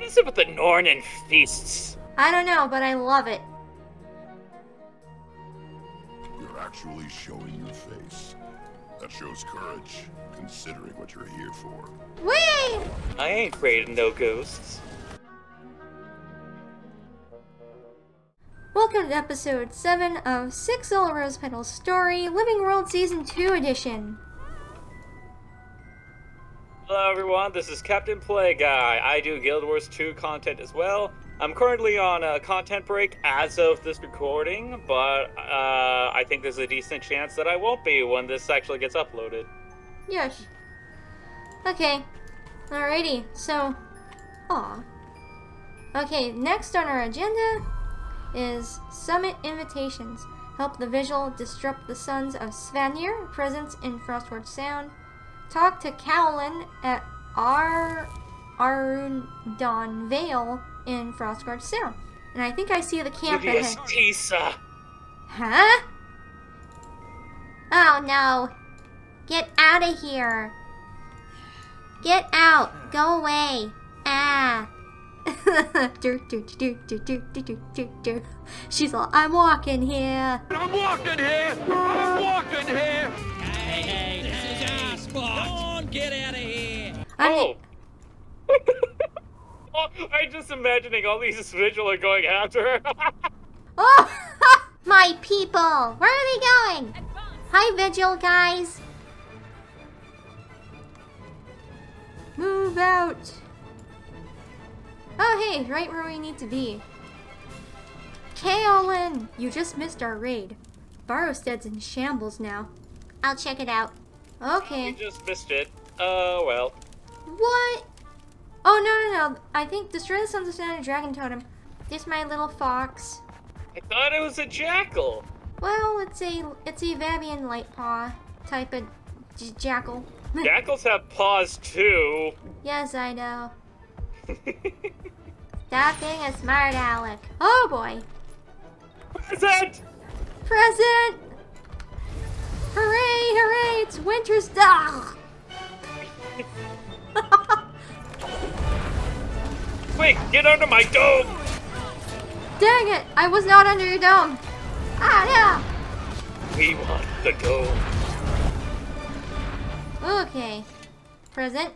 What is it with the Nornan feasts? I don't know, but I love it. You're actually showing your face. That shows courage, considering what you're here for. Whee! I ain't afraid of no ghosts. Welcome to episode 7 of Sixela Rosepetal's story, Living World Season 2 edition. Hello everyone, this is Captain Play Guy. I do Guild Wars 2 content as well. I'm currently on a content break as of this recording, but I think there's a decent chance that I won't be when this actually gets uploaded. Yes. Okay. Alrighty, so... Aw. Okay, next on our agenda is Summit Invitations. Help the Vigil disrupt the Sons of Svanir, presence in Frostward Sound. Talk to Cowlin at Arundon Vale in Frostguard Sound. And I think I see the camp ahead. Tisa. Huh? Oh no. Get out of here. Get out. Go away. Ah. She's all, I'm walking here. I'm walking here. I'm walking here. Hey, this is our spot. Don't get out of here. Oh. I'm just imagining all these Vigil are going after her. Oh, my people. Where are they going? Hi, Vigil guys. Move out. Oh, hey, right where we need to be. Kaolin, you just missed our raid. Barrowstead's in shambles now. I'll check it out. Okay. We just missed it. Oh, well. What? Oh, no. I think destroy the Sons of Santa Dragon Totem. Just my little fox. I thought it was a jackal. Well, it's a Vabian Lightpaw type of jackal. Jackals have paws too. Yes, I know. Stop being a smart aleck. Oh boy. Present! Present! Hooray, hooray, it's winter stuff! Quick, get under my dome! Dang it, I was not under your dome. Ah, We want the dome. no! Okay. Present.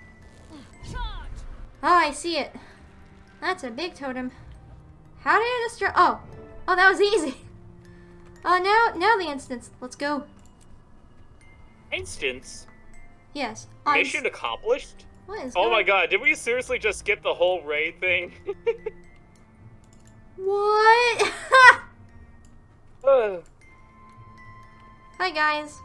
Oh, I see it. That's a big totem. How did I destroy? Oh, that was easy. Oh, now the instance. Let's go. Instance? Yes. Mission accomplished? What is Oh my going- god, did we seriously just skip the whole raid thing? What? Uh, Hi, guys.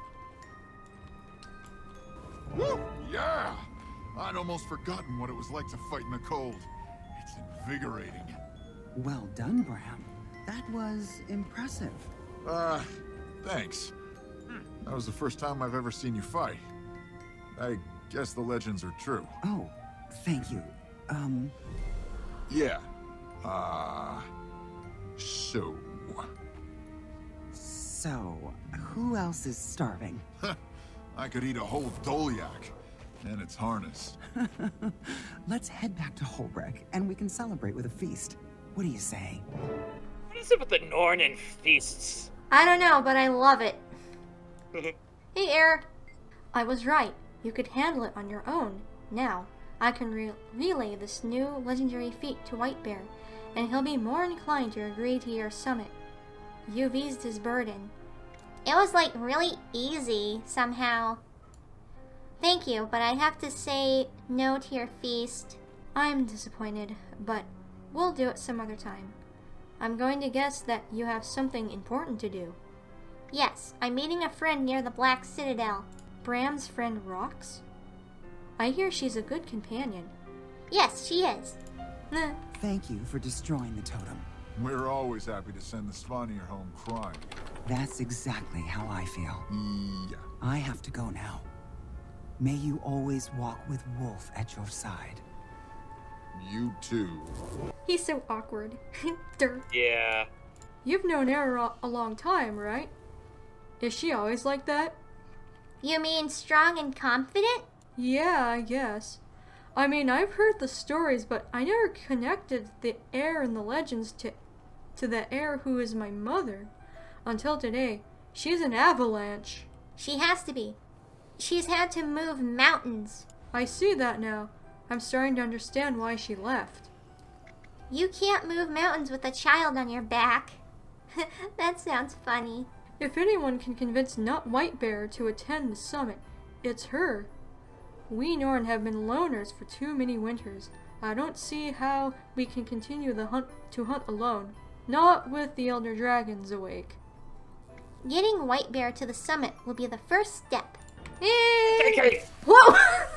Woo! Yeah! I'd almost forgotten what it was like to fight in the cold. It's invigorating. Well done, Bram. That was impressive. Thanks. That was the first time I've ever seen you fight. I guess the legends are true. Oh, thank you. Yeah. So... So, who else is starving? I could eat a whole Dolyak. And its harness. Let's head back to Holbreck, and we can celebrate with a feast. What do you say? what is it with the Nornan feasts? I don't know, but I love it. Hey, Air. I was right. You could handle it on your own. Now, I can relay this new legendary feat to Whitebear, and he'll be more inclined to agree to your summit. You've eased his burden. It was like really easy, somehow. Thank you, but I have to say no to your feast. I'm disappointed, but we'll do it some other time. I'm going to guess that you have something important to do. Yes, I'm meeting a friend near the Black Citadel. Bram's friend Rox? I hear she's a good companion. Yes, she is. Thank you for destroying the totem. We're always happy to send the Svanir home crying. That's exactly how I feel. Yeah. I have to go now. May you always walk with Wolf at your side. You too. He's so awkward. Dirt. Yeah. You've known Air a long time, right? Is she always like that? You mean strong and confident? Yeah, I guess. I mean, I've heard the stories, but I never connected the heir in the legends to the heir who is my mother. Until today, she's an avalanche. She has to be. She's had to move mountains. I see that now. I'm starting to understand why she left. You can't move mountains with a child on your back. That sounds funny. If anyone can convince Nut Whitebear to attend the summit, it's her. We Norn have been loners for too many winters. I don't see how we can continue the hunt alone. Not with the Elder Dragons awake. Getting Whitebear to the summit will be the first step. Hey! Okay. Whoa!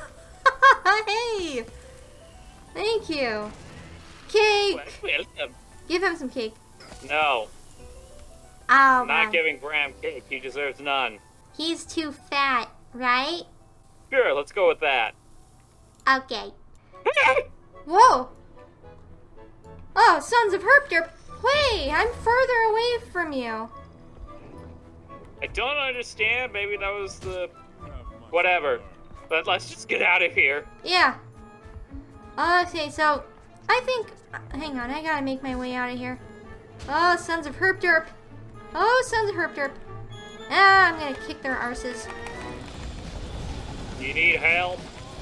Hey! Thank you. Cake! Welcome. Give him some cake. No, Oh, not my. giving Bram cake. He deserves none. He's too fat, right? Sure, let's go with that. Okay. Whoa! Oh, Sons of Herpter! Wait, I'm further away from you. I don't understand. Maybe that was the... whatever. But let's just get out of here. Yeah. Okay, so I think... Hang on, I gotta make my way out of here. Oh, Sons of Herpderp. Oh, Sons of Herpderp. Ah, I'm gonna kick their arses. You need help?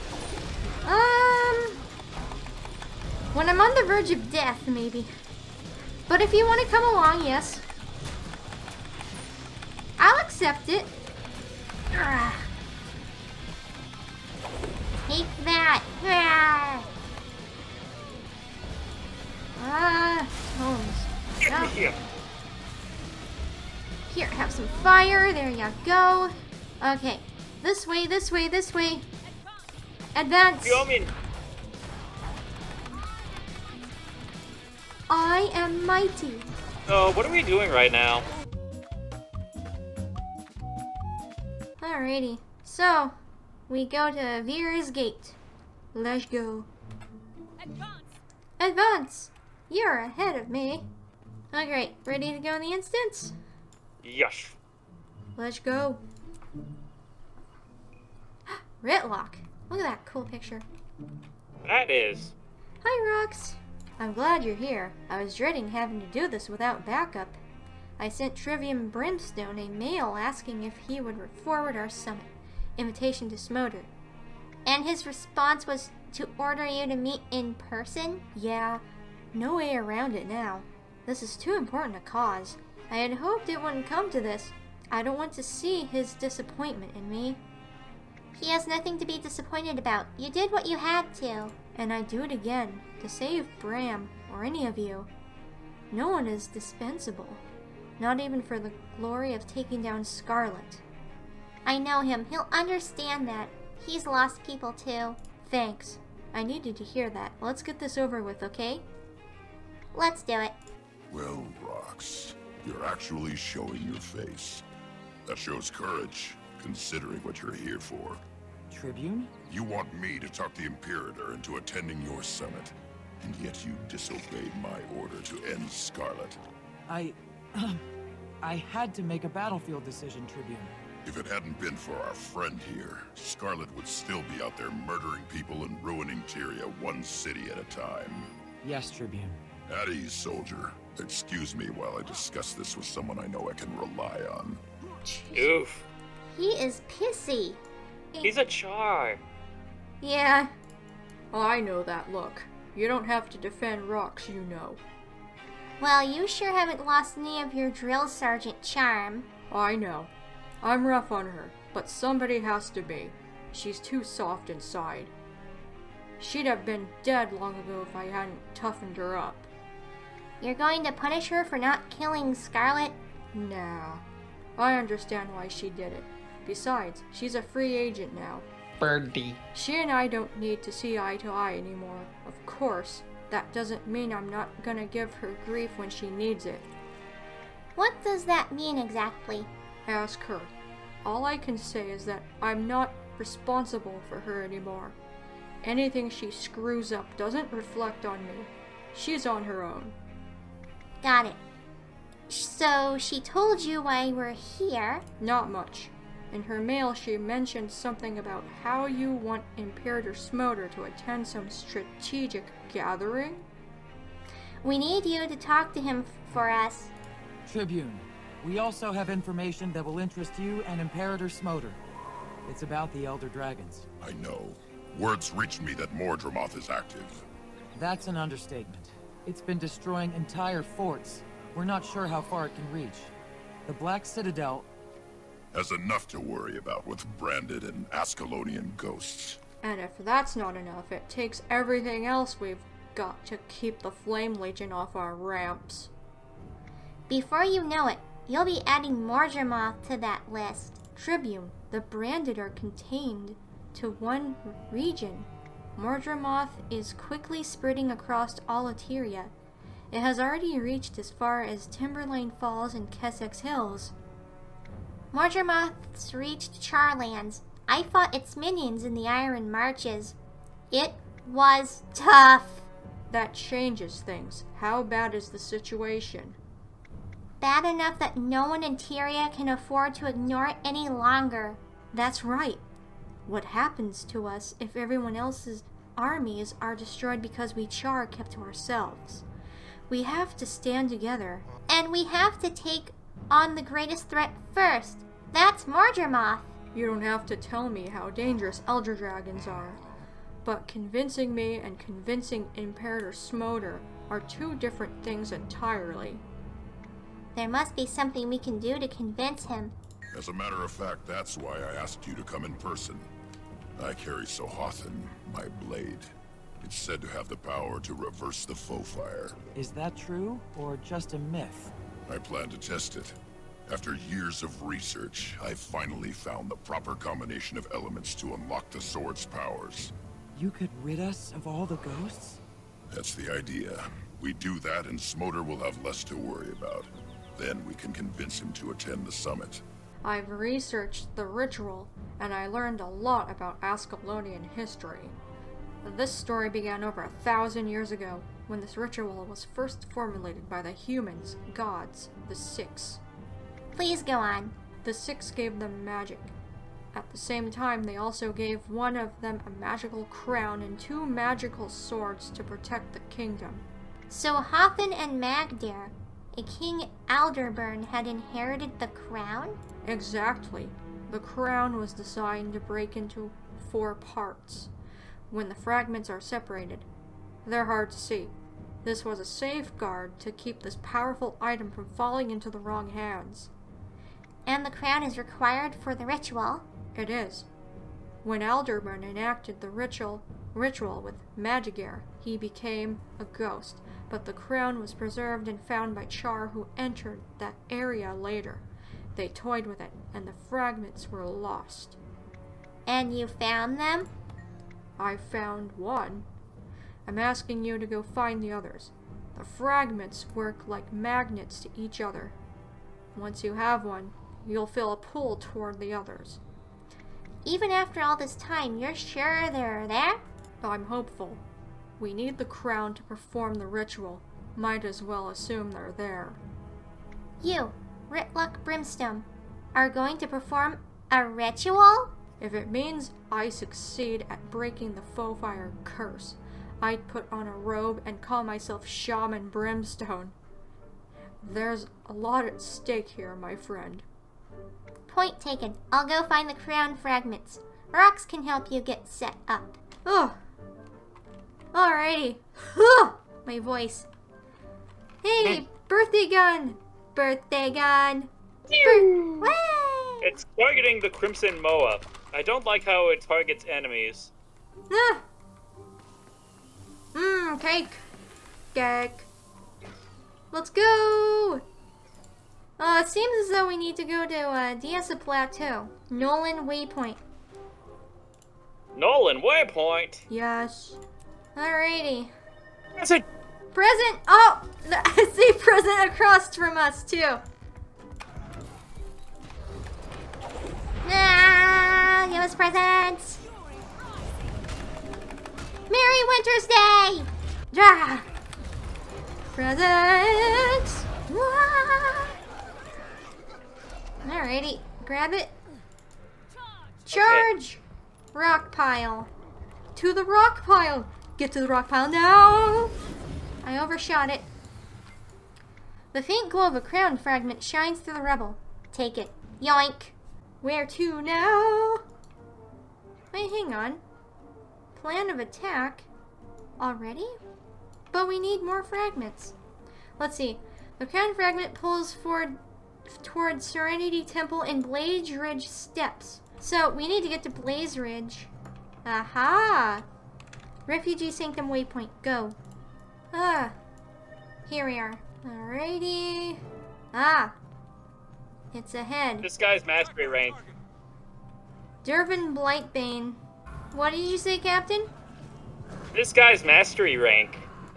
When I'm on the verge of death, maybe. But if you want to come along, yes. I'll accept it. Ah. Take that. Tones. Get me here. Here, have some fire. There you go. Okay. This way, this way, this way. Advance. Coming. I am mighty. Oh, what are we doing right now? Alrighty. So, we go to Vera's Gate. Let's go. Advance! You're ahead of me. Oh, great. Ready to go in the instance? Yes. Let's go. Ritlock. Look at that cool picture. That is. Hi, Rox. I'm glad you're here. I was dreading having to do this without backup. I sent Trivium Brimstone a mail asking if he would forward our summit invitation to Smoder. And his response was to order you to meet in person? Yeah, no way around it now. This is too important a cause. I had hoped it wouldn't come to this. I don't want to see his disappointment in me. He has nothing to be disappointed about. You did what you had to. And I'd do it again, to save Bram, or any of you. No one is dispensable. Not even for the glory of taking down Scarlet. I know him. He'll understand that. He's lost people too. Thanks. I needed to hear that. Let's get this over with, okay? Let's do it. Well, Rox, you're actually showing your face. That shows courage, considering what you're here for. Tribune? You want me to talk the Imperator into attending your summit, and yet you disobeyed my order to end Scarlet. I had to make a battlefield decision, Tribune. If it hadn't been for our friend here, Scarlet would still be out there murdering people and ruining Tyria one city at a time. Yes, Tribune. At ease, soldier. Excuse me while I discuss this with someone I know I can rely on. Oof. He is pissy. He's a char. Yeah. I know that look. You don't have to defend Rox, you know. Well, you sure haven't lost any of your drill sergeant charm. I know. I'm rough on her, but somebody has to be. She's too soft inside. She'd have been dead long ago if I hadn't toughened her up. You're going to punish her for not killing Scarlet? Nah. I understand why she did it. Besides, she's a free agent now. Birdie. She and I don't need to see eye to eye anymore. Of course, that doesn't mean I'm not gonna give her grief when she needs it. What does that mean exactly? Ask her. All I can say is that I'm not responsible for her anymore. Anything she screws up doesn't reflect on me. She's on her own. Got it. So she told you why we're here. Not much. In her mail, she mentioned something about how you want Imperator Smoter to attend some strategic gathering. We need you to talk to him for us. Tribune, we also have information that will interest you and Imperator Smoter. It's about the Elder Dragons. I know. Words reached me that Mordremoth is active. That's an understatement. It's been destroying entire forts. We're not sure how far it can reach. The Black Citadel has enough to worry about with branded and Ascalonian ghosts. And if that's not enough, it takes everything else we've got to keep the Flame Legion off our ramps. Before you know it, you'll be adding Mordremoth to that list. Tribune, the branded are contained to one region. Mordremoth is quickly spreading across all Eteria. It has already reached as far as Timberlane Falls and Kessex Hills. Mordremoth's reached Charlands. I fought its minions in the Iron Marches. It was tough. That changes things. How bad is the situation? Bad enough that no one in Tyria can afford to ignore it any longer. That's right. What happens to us if everyone else's armies are destroyed because we Char kept to ourselves? We have to stand together. And we have to take on the greatest threat first. That's Mordremoth. You don't have to tell me how dangerous Elder Dragons are. But convincing me and convincing Imperator Smoter are two different things entirely. There must be something we can do to convince him. As a matter of fact, that's why I asked you to come in person. I carry Sohothan, my blade. It's said to have the power to reverse the foe fire. Is that true, or just a myth? I plan to test it. After years of research, I've finally found the proper combination of elements to unlock the sword's powers. You could rid us of all the ghosts? That's the idea. We do that and Smoter will have less to worry about. Then we can convince him to attend the summit. I've researched the ritual, and I learned a lot about Ascalonian history. This story began over 1,000 years ago, when this ritual was first formulated by the humans, gods, the Six. Please go on. The Six gave them magic. At the same time, they also gave one of them a magical crown and 2 magical swords to protect the kingdom. So Hothan and Magdir, a King Alderburn, had inherited the crown? Exactly. The crown was designed to break into 4 parts. When the fragments are separated, they're hard to see. This was a safeguard to keep this powerful item from falling into the wrong hands. And the crown is required for the ritual? It is. When Alderburn enacted the ritual with Magdir, he became a ghost, but the crown was preserved and found by Char who entered that area later. They toyed with it, and the fragments were lost. And you found them? I found one. I'm asking you to go find the others. The fragments work like magnets to each other. Once you have one, you'll feel a pull toward the others. Even after all this time, you're sure they're there? I'm hopeful. We need the crown to perform the ritual. Might as well assume they're there. You, Ritluck Brimstone, are going to perform a ritual? If it means I succeed at breaking the foe fire curse, I'd put on a robe and call myself Shaman Brimstone. There's a lot at stake here, my friend. Point taken. I'll go find the crown fragments. Rox can help you get set up. Oh. Alrighty. My voice. Hey, birthday gun! Birthday gun! It's targeting the Crimson Moa. I don't like how it targets enemies. Cake. Cake. Let's go! It seems as though we need to go to Diasa Plateau. Nolan Waypoint. Nolan Waypoint? Yes. Alrighty. Present! Present! Oh! I see present across from us, too. Ah, give us presents! Merry Winter's Day! Ah. Presents! Ah. Alrighty, grab it. Charge! Okay. Rock pile. To the rock pile! Get to the rock pile now! I overshot it. The faint glow of a crown fragment shines through the rubble. Take it. Yoink! Where to now? Wait, hang on. Plan of attack? Already? But we need more fragments. Let's see. The crown fragment pulls forward towards Serenity Temple and Blaze Ridge Steps. So we need to get to Blaze Ridge. Aha! Refugee Sanctum Waypoint. Go. Ah. Here we are. Alrighty. Ah. It's ahead. This guy's mastery rank. Dervin Blightbane. What did you say, Captain? This guy's mastery rank.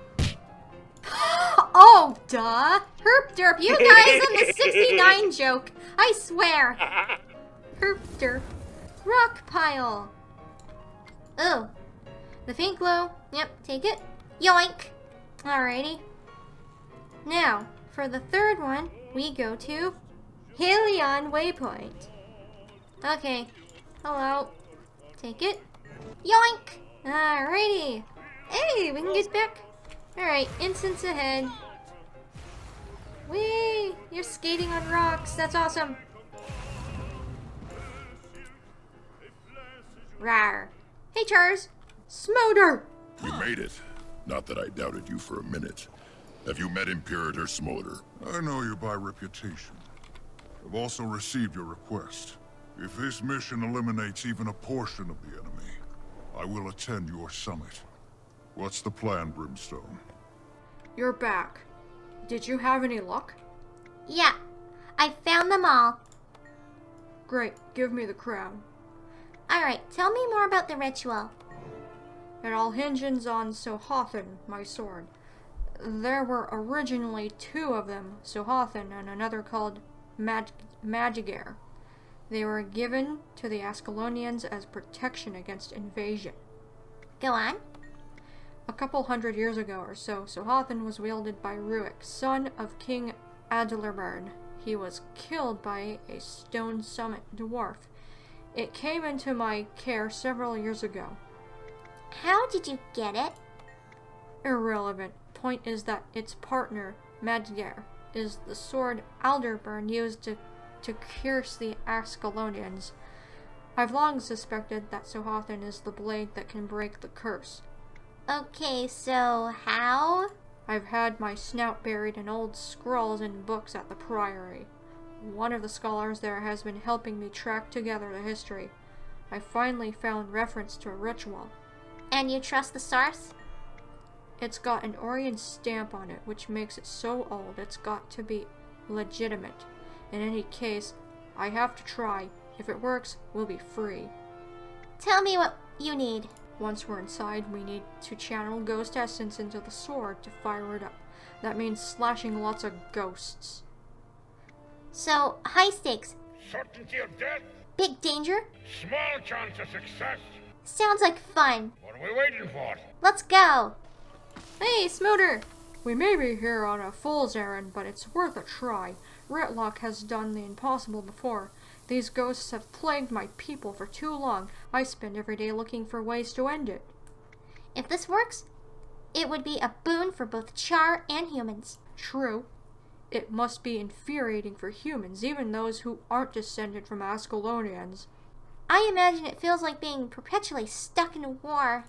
Oh, duh. Herp derp, you guys on the 69 joke. I swear. Herp derp. Rock pile. Oh. The faint glow. Yep, take it. Yoink. Alrighty. Now, for the third one, we go to Helion Waypoint. Okay. Hello. Take it. Yoink. Alrighty. Hey, we can get back. Alright, instance ahead. Whee! You're skating on rocks. That's awesome. Rawr. Hey, Chars. Smolder! You made it. Not that I doubted you for a minute. Have you met Imperator Smolder? I know you by reputation. I've also received your request. If this mission eliminates even a portion of the enemy, I will attend your summit. What's the plan, Brimstone? You're back. Did you have any luck? Yeah, I found them all. Great, give me the crown. Alright, tell me more about the ritual. It all hinges on Sohothan, my sword. There were originally 2 of them, Sohothan and another called Magigar. They were given to the Ascalonians as protection against invasion. Go on. A couple hundred years ago or so, Sohothan was wielded by Ruik, son of King Adlerburn. He was killed by a stone summit dwarf. It came into my care several years ago. How did you get it? Irrelevant. Point is that its partner, Magigar, is the sword Adlerburn used to curse the Ascalonians. I've long suspected that Sohothan is the blade that can break the curse. Okay, so how? I've had my snout buried in old scrolls and books at the Priory. One of the scholars there has been helping me track together the history. I finally found reference to a ritual. And you trust the source? It's got an Orient stamp on it, which makes it so old it's got to be legitimate. In any case, I have to try. If it works, we'll be free. Tell me what you need. Once we're inside, we need to channel ghost essence into the sword to fire it up. That means slashing lots of ghosts. So, high stakes. Certainty of death? Big danger? Small chance of success. Sounds like fun. What are we waiting for? Let's go. Hey, Smolder! We may be here on a fool's errand, but it's worth a try. Ritlock has done the impossible before. These ghosts have plagued my people for too long. I spend every day looking for ways to end it. If this works, it would be a boon for both Char and humans. True. It must be infuriating for humans, even those who aren't descended from Ascalonians. I imagine it feels like being perpetually stuck in a war.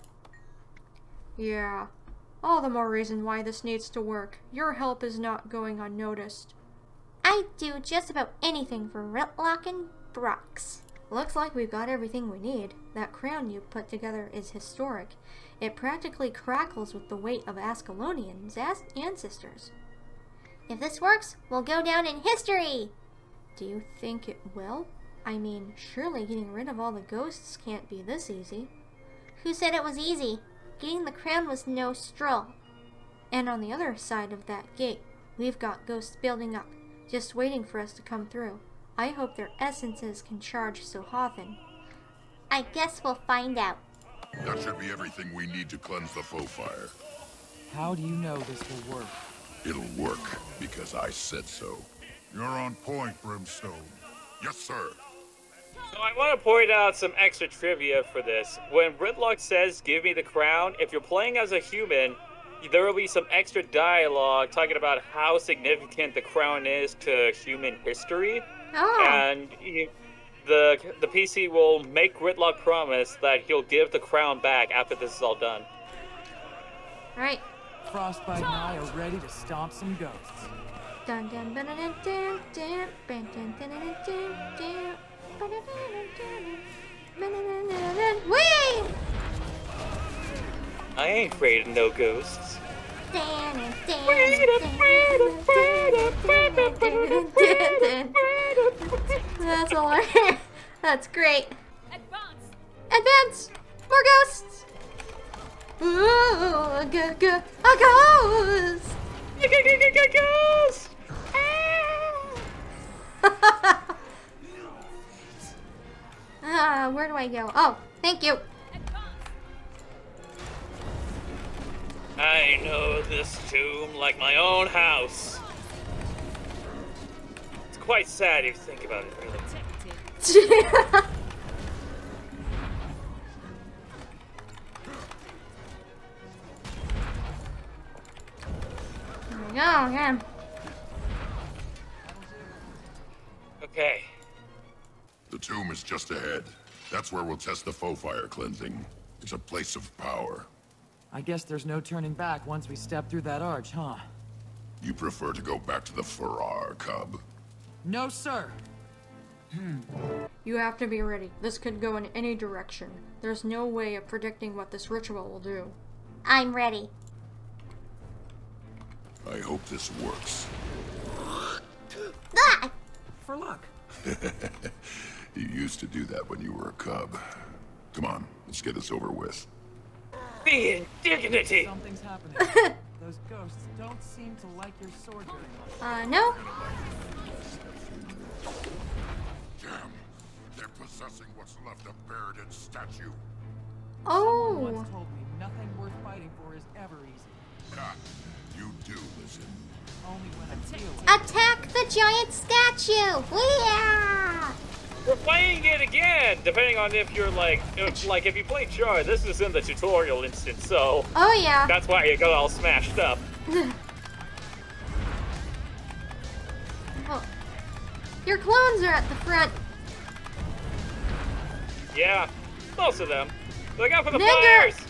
Yeah. All the more reason why this needs to work. Your help is not going unnoticed. I'd do just about anything for Ritlock and Brox. Looks like we've got everything we need. That crown you put together is historic. It practically crackles with the weight of Ascalonians' ancestors. If this works, we'll go down in history! Do you think it will? I mean, surely getting rid of all the ghosts can't be this easy. Who said it was easy? Getting the crown was no stroll. And on the other side of that gate, we've got ghosts building up, just waiting for us to come through. I hope their essences can charge Sohothan. I guess we'll find out. That should be everything we need to cleanse the foe fire. How do you know this will work? It'll work, because I said so. You're on point, Brimstone. Yes, sir. So I want to point out some extra trivia for this. When Gridlock says, "Give me the crown," if you're playing as a human, there will be some extra dialogue talking about how significant the crown is to human history. Oh. And the PC will make Gridlock promise that he'll give the crown back after this is all done. Right. Frostbite and I are ready to stomp some ghosts. Dun dun dun dun dun dun dun dun dun dun dun. Whee! I ain't afraid of no ghosts. That's hilarious. That's great. Advance! More ghosts! Ooh, a ghost! Ghost! Where do I go? Oh, thank you. I know this tomb like my own house. It's quite sad if you think about it, really. There we go, yeah. Okay. The tomb is just ahead. That's where we'll test the foe fire cleansing. It's a place of power. I guess there's no turning back once we step through that arch, huh? You prefer to go back to the Farrar, Cub? No, sir! You have to be ready. This could go in any direction. There's no way of predicting what this ritual will do. I'm ready. I hope this works. Ah! For luck. You used to do that when you were a cub. Come on, let's get this over with. The indignity! Something's happening. Those ghosts don't seem to like your sword very much. No? Damn, they're possessing what's left of Baradin's statue. Oh! Someone once told me nothing worth fighting for is ever easy. Ah, you do listen. Only when I feel it. Attack the giant statue! Yeah! We're playing it again, depending on if you're like if you play Jar, this is in the tutorial instance, so Oh yeah. that's why you got all smashed up. Oh. Your clones are at the front. Yeah, most of them. Look out for the Nigger! fires!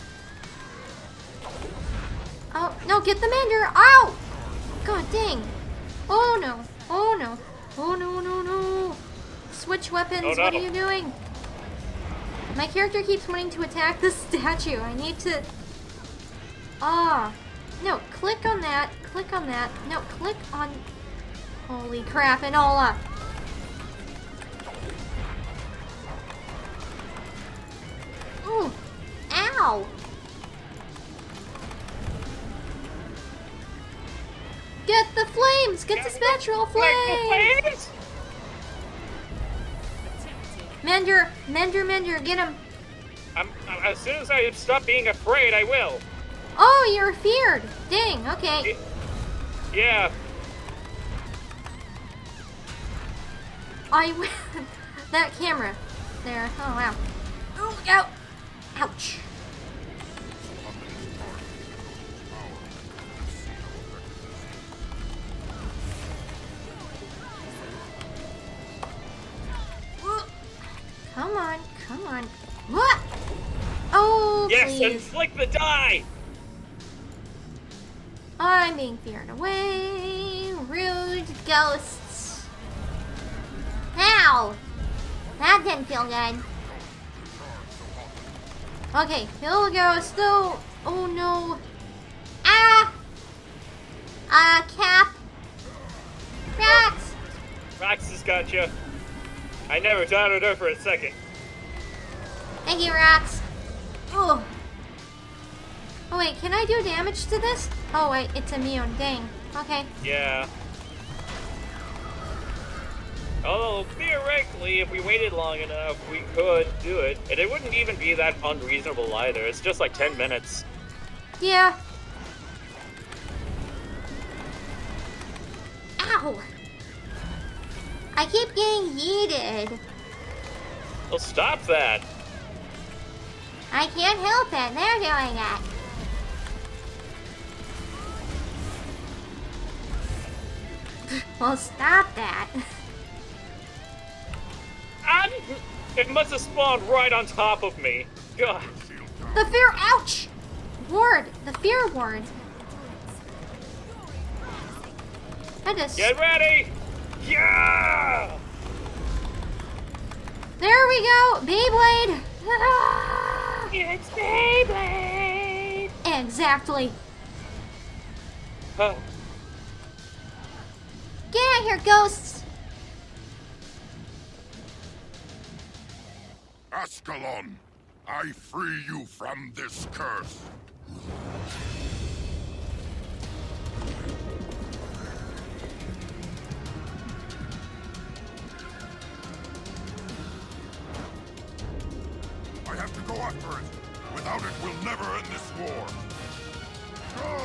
Oh, no, get the Mender! Ow! God dang. Oh no. Oh no. Oh no, no, no. Switch weapons, Oh, no. What are you doing? My character keeps wanting to attack the statue. I need to... Ah. No, click on that. Click on that. No, click on... Holy crap, Enola. Ooh. Ow! Get the flames! Get the spectral flames! Mender, get him. As soon as I stop being afraid, I will. Oh, you're feared. Dang, okay. Yeah. That camera. There. Oh, wow. Oh, ow. Ouch. Come on, come on. What? Oh, Yes, please. and flick the die! I'm being feared away. Rude ghosts. Ow! That didn't feel good. Okay, kill the ghost though. Oh no. Ah! Cap. Rats! Rox has got you. I never doubted her for a second. Thank you, Rats. Oh. Oh wait, can I do damage to this? Oh wait, it's immune. Dang. Okay. Yeah. Although, theoretically, if we waited long enough, we could do it. And it wouldn't even be that unreasonable either. It's just like 10 minutes. Yeah. Ow! I keep getting yeeted. Oh, stop that! I can't help it. They're doing it. Well, stop that. It must have spawned right on top of me. God. The fear, ouch! Ward, the fear ward. I just... Get ready! Yeah! There we go! Beyblade! It's Beyblade! Exactly. Huh. Get out here, ghosts. Ascalon, I free you from this curse. I have to go after it. Without it, we'll never end this war. Go!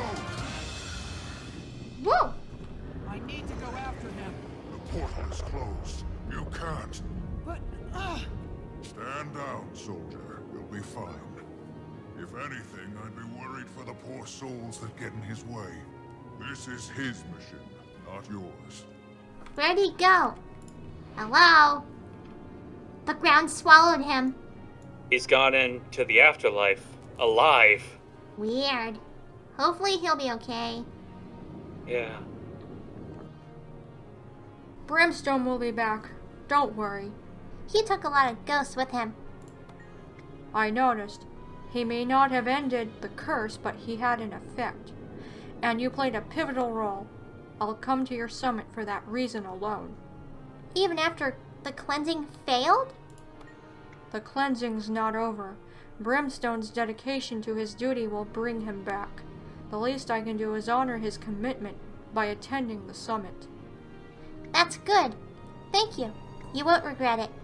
Whoa! I need to go after him. The portal is closed. You can't. But, Stand down, soldier. You'll be fine. If anything, I'd be worried for the poor souls that get in his way. This is his mission, not yours. Where'd he go? Hello? The ground swallowed him. He's gone into the afterlife. Alive. Weird. Hopefully he'll be okay. Yeah. Brimstone will be back. Don't worry. He took a lot of ghosts with him. I noticed. He may not have ended the curse, but he had an effect. And you played a pivotal role. I'll come to your summit for that reason alone. Even after the cleansing failed? The cleansing's not over. Brimstone's dedication to his duty will bring him back. The least I can do is honor his commitment by attending the summit. That's good. Thank you. You won't regret it.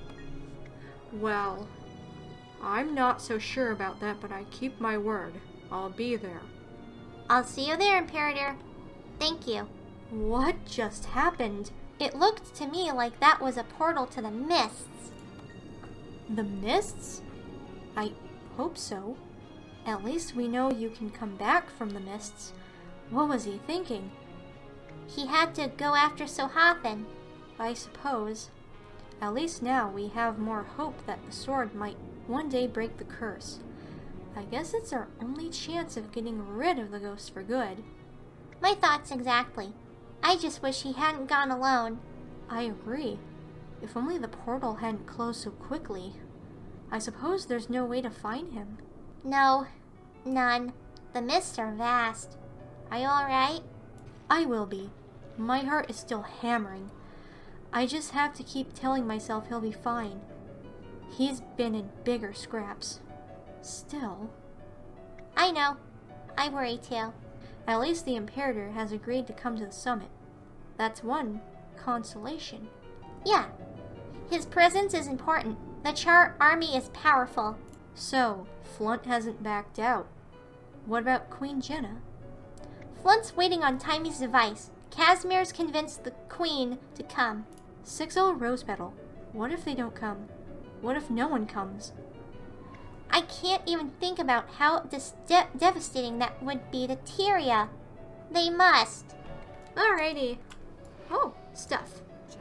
Well, I'm not so sure about that, but I keep my word. I'll be there. I'll see you there, Imperator. Thank you. What just happened? It looked to me like that was a portal to the mists. The mists? I hope so. At least we know you can come back from the mists. What was he thinking? He had to go after Sohathan. I suppose. At least now we have more hope that the sword might one day break the curse. I guess it's our only chance of getting rid of the ghost for good. My thoughts exactly. I just wish he hadn't gone alone. I agree. If only the portal hadn't closed so quickly. I suppose there's no way to find him. No, none. The mists are vast. Are you alright? I will be. My heart is still hammering. I just have to keep telling myself he'll be fine. He's been in bigger scraps. Still. I know. I worry too. At least the Imperator has agreed to come to the summit. That's one consolation. Yeah. His presence is important. The Char army is powerful. So, Flunt hasn't backed out. What about Queen Jenna? Flunt's waiting on Timy's device. Casimir's convinced the Queen to come. Sixela Rosepetal. What if they don't come? What if no one comes? I can't even think about how devastating that would be to Tyria. They must. Alrighty. Oh, stuff.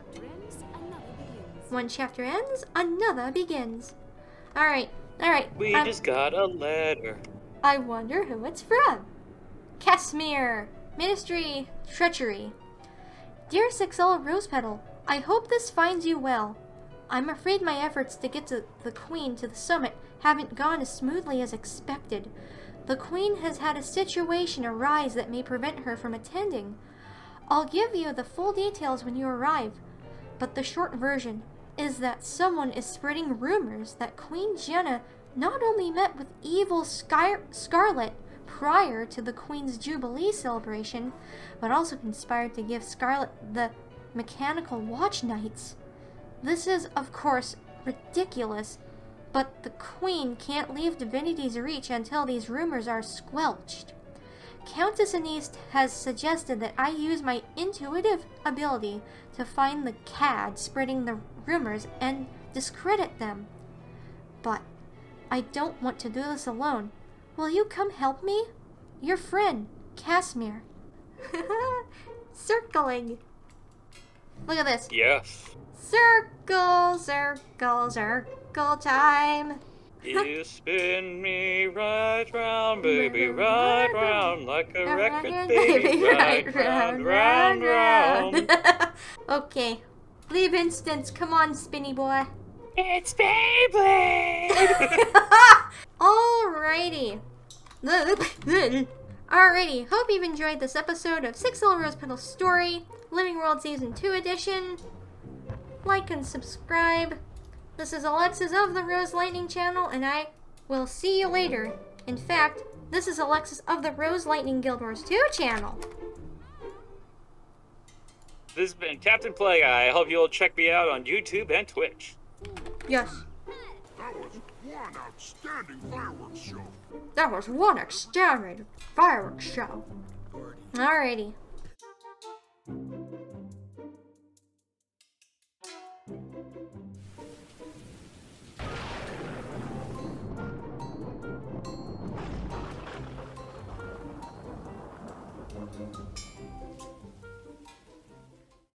One chapter ends, another begins. Alright. We just got a letter. I wonder who it's from. Casimir, Ministry, Treachery. Dear Sixela Rosepetal, I hope this finds you well. I'm afraid my efforts to get to the Queen to the summit haven't gone as smoothly as expected. The Queen has had a situation arise that may prevent her from attending. I'll give you the full details when you arrive, but the short version is that someone is spreading rumors that Queen Jenna not only met with evil Scarlet prior to the Queen's Jubilee celebration, but also conspired to give Scarlet the mechanical watch nights. This is, of course, ridiculous, but the Queen can't leave Divinity's reach until these rumors are squelched. Countess Anise has suggested that I use my intuitive ability to find the cad spreading the rumors and discredit them. But I don't want to do this alone. Will you come help me? Your friend, Casimir. Circling. Look at this. Yes. Circle, circle, circle time. You spin me right round, baby, right round, like a record, baby, right round, round, round. Okay. Leave instance. Come on, spinny boy. It's Beyblade! Alrighty. Alrighty. Hope you've enjoyed this episode of Sixela Rosepetal's story, Living World Season 2 Edition. Like and subscribe. This is Alexis of the Rose Lightning channel, and I will see you later. In fact, this is Alexis of the Rose Lightning Guild Wars 2 channel. This has been Captain Play Guy. I hope you'll check me out on YouTube and Twitch. Yes. That was one outstanding fireworks show. That was one outstanding fireworks show. Alrighty.